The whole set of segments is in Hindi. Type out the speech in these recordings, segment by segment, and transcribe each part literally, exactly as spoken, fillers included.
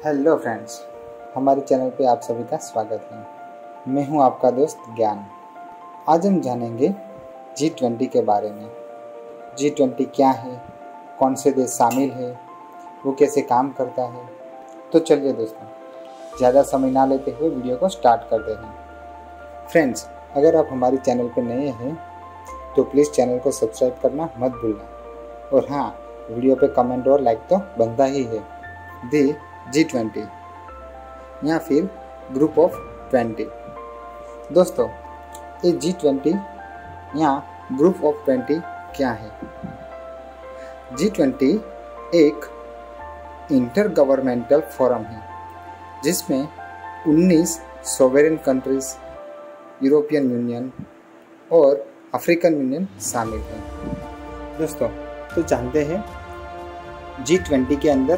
हेलो फ्रेंड्स, हमारे चैनल पे आप सभी का स्वागत है। मैं हूं आपका दोस्त ज्ञान। आज हम जानेंगे जी ट्वेंटी के बारे में। जी ट्वेंटी क्या है, कौन से देश शामिल है, वो कैसे काम करता है। तो चलिए दोस्तों, ज़्यादा समय ना लेते हुए वीडियो को स्टार्ट करते हैं। फ्रेंड्स, अगर आप हमारे चैनल पर नए हैं तो प्लीज़ चैनल को सब्सक्राइब करना मत भूलना। और हाँ, वीडियो पे कमेंट और लाइक तो बनता ही है। दी जी ट्वेंटी या फिर ग्रुप ऑफ ट्वेंटी। दोस्तों, ये जी ट्वेंटी या ग्रुप ऑफ ट्वेंटी क्या है? जी ट्वेंटी एक इंटर गवर्नमेंटल फोरम है जिसमें उन्नीस सॉवरेन कंट्रीज, यूरोपियन यूनियन और अफ्रीकन यूनियन शामिल हैं। दोस्तों, तो जानते हैं जी ट्वेंटी के अंदर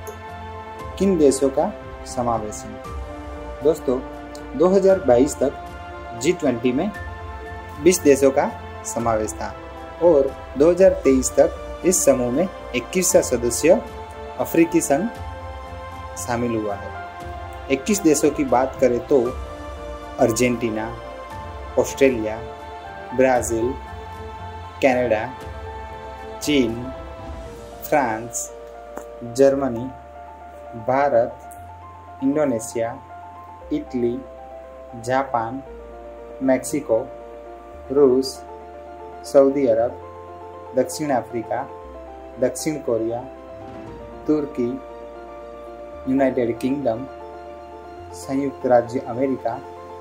किन देशों का समावेश है। दोस्तों, दो हज़ार बाईस तक जी ट्वेंटी में बीस देशों का समावेश था और दो हज़ार तेईस तक इस समूह में इक्कीस सदस्य अफ्रीकी संघ शामिल हुआ है। इक्कीस देशों की बात करें तो अर्जेंटीना, ऑस्ट्रेलिया, ब्राज़ील, कनाडा, चीन, France, Germany, Bharat, Indonesia, Italy, Japan, Mexico, रूस, सऊदी अरब, दक्षिण अफ्रीका, दक्षिण कोरिया, तुर्की, यूनाइटेड किंगडम, संयुक्त राज्य अमेरिका,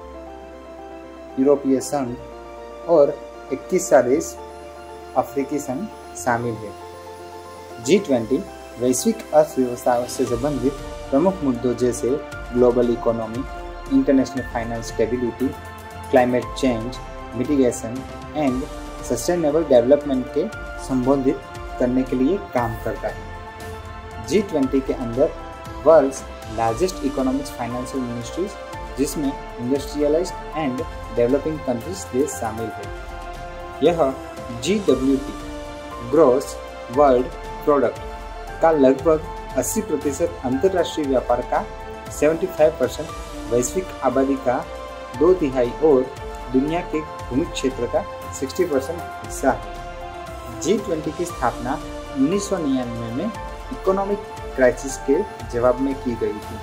यूरोपीय संघ और इक्कीस देश अफ्रीकी संघ शामिल है। जी ट्वेंटी वैश्विक अर्थव्यवस्था से संबंधित प्रमुख मुद्दों जैसे global economy, international finance stability, climate change mitigation and sustainable development के संबोधित करने के लिए काम करता है। जी ट्वेंटी के अंदर world's largest economic financial ministries, जिसमें इंडस्ट्रियलाइज्ड एंड डेवलपिंग कंट्रीज देश शामिल है। यह G W T gross world product का लगभग अस्सी प्रतिशत अंतर्राष्ट्रीय व्यापार का पचहत्तर परसेंट, वैश्विक आबादी का दो तिहाई और दुनिया के भूमि क्षेत्र का साठ परसेंट हिस्सा है। जी ट्वेंटी की स्थापना उन्नीस सौ निन्यानवे में इकोनॉमिक क्राइसिस के जवाब में की गई थी।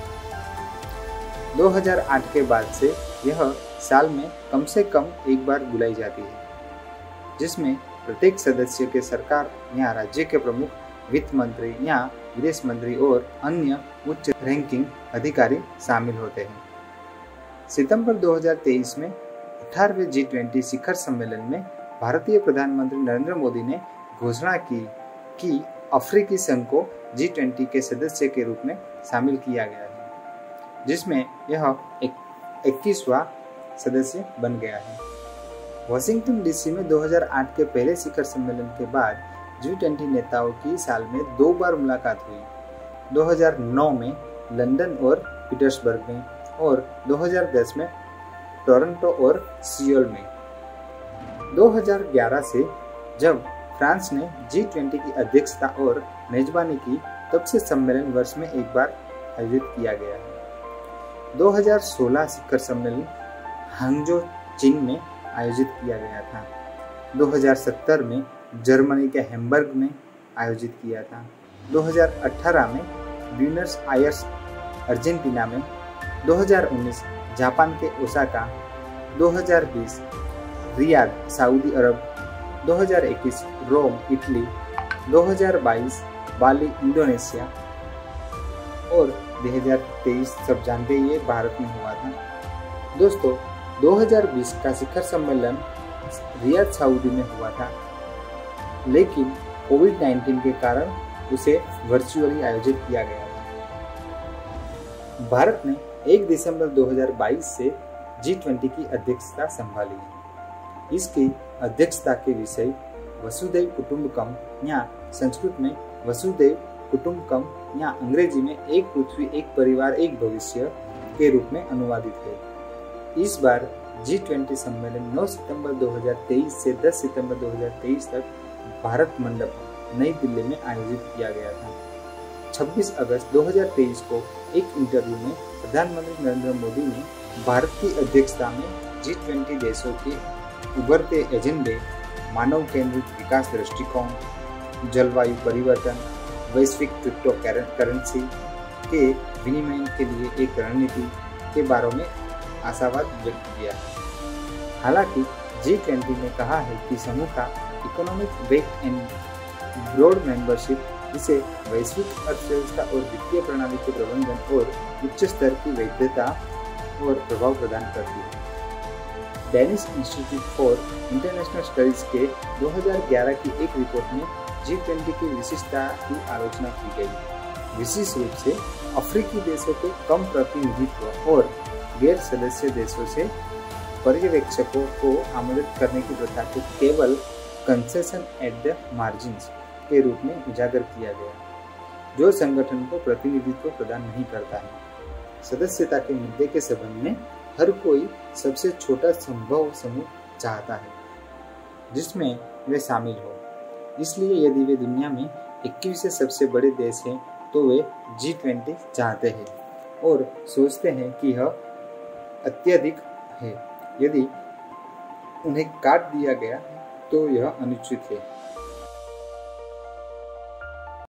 दो हज़ार आठ के बाद से यह साल में कम से कम एक बार बुलाई जाती है, जिसमें प्रत्येक सदस्य के सरकार या राज्य के प्रमुख, वित्त मंत्री या विदेश मंत्री और अन्य उच्च रैंकिंग अधिकारी शामिल होते हैं। सितंबर दो हज़ार तेईस में अठारहवें जी ट्वेंटी शिखर सम्मेलन में भारतीय प्रधानमंत्री नरेंद्र मोदी ने घोषणा की कि अफ्रीकी संघ को जी ट्वेंटी के सदस्य के रूप में शामिल किया गया है, जिसमें यह इक्कीसवां सदस्य बन गया है। वाशिंगटन डीसी में दो हज़ार आठ के पहले शिखर सम्मेलन के बाद जी ट्वेंटी नेताओं की साल में दो बार मुलाकात हुई। दो हज़ार नौ में लंदन और पीटर्सबर्ग में और दो हज़ार दस में टोरंटो और सियोल में। दो हज़ार ग्यारह से जब फ्रांस ने जी ट्वेंटी की अध्यक्षता और मेजबानी की, तब से सम्मेलन वर्ष में एक बार आयोजित किया गया है। दो हज़ार सोलह शिखर सम्मेलन हांगझो, चीन में आयोजित किया गया था। दो हज़ार सत्रह में जर्मनी के हैम्बर्ग में आयोजित किया था। दो हज़ार अठारह में ब्यूनस आयर्स, अर्जेंटीना में। दो हज़ार उन्नीस जापान के ओसाका। दो हज़ार बीस रियाद, सऊदी अरब। दो हज़ार इक्कीस रोम, इटली। दो हज़ार बाईस बाली, इंडोनेशिया। और दो हज़ार तेईस सब जानते ही भारत में हुआ था। दोस्तों, दो हज़ार बीस का शिखर सम्मेलन रियाद, सऊदी में हुआ था, लेकिन कोविड नाइन्टीन के कारण उसे वर्चुअली आयोजित किया गया था। भारत ने एक दिसंबर दो हज़ार बाईस से जी ट्वेंटी की अध्यक्षता संभाली है। इसकी अध्यक्षता के विषय वसुधैव कुटुंबकम या संस्कृत में वसुधैव कुटुंबकम या अंग्रेजी में एक पृथ्वी, एक परिवार, एक भविष्य के रूप में अनुवादित है। इस बार जी ट्वेंटी सम्मेलन नौ सितंबर दो हज़ार तेईस से दस सितंबर दो हज़ार तेईस तक भारत मंडप, नई दिल्ली में आयोजित किया गया था। छब्बीस अगस्त दो हज़ार तेईस को एक इंटरव्यू में प्रधानमंत्री नरेंद्र मोदी ने भारत की अध्यक्षता में जी ट्वेंटी देशों के उभरते एजेंडे, मानव केंद्रित विकास दृष्टिकोण, जलवायु परिवर्तन, वैश्विक क्रिप्टो करेंसी के विनिमय के लिए एक रणनीति के बारे में आशावाद व्यक्त किया है। हालांकि जी ट्वेंटी ने कहा है कि समूह का economic weight and broad membership इसे वैश्विक अर्थव्यवस्था और वित्तीय प्रणाली के प्रबंधन और उच्च स्तर की वैधता और प्रभाव प्रदान करती है। Danish institute for international studies के दो हज़ार ग्यारह की एक रिपोर्ट में जी ट्वेंटी की विशिष्टता की आलोचना की गई। विशेष रूप से अफ्रीकी देशों के कम प्रतिनिधित्व और गैर सदस्य देशों से पर्यवेक्षकों को आमंत्रित करने की प्रथा को केवल कंसेशन एट द मार्जिन्स के रूप में उजागर किया गया, जो संगठन को प्रतिनिधित्व प्रदान नहीं करता है। सदस्यता के मुद्दे के संबंध में हर कोई सबसे छोटा संभव समूह चाहता है जिसमें वे शामिल हो। इसलिए यदि वे दुनिया में इक्कीसवें सबसे बड़े देश हैं तो वे जी ट्वेंटी चाहते हैं और सोचते हैं कि यह अत्यधिक है। यदि उन्हें काट दिया गया तो यह अनुचित है।